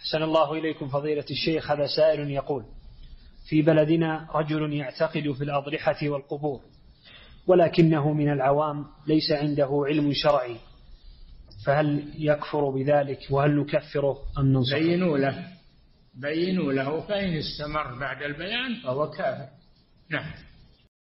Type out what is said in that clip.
أحسن الله إليكم فضيلة الشيخ. هذا سائل يقول: في بلدنا رجل يعتقد في الأضرحة والقبور، ولكنه من العوام ليس عنده علم شرعي، فهل يكفر بذلك؟ وهل نكفره أم ننصحه؟ بينوا له، فإن استمر بعد البيان فهو كافر. نعم.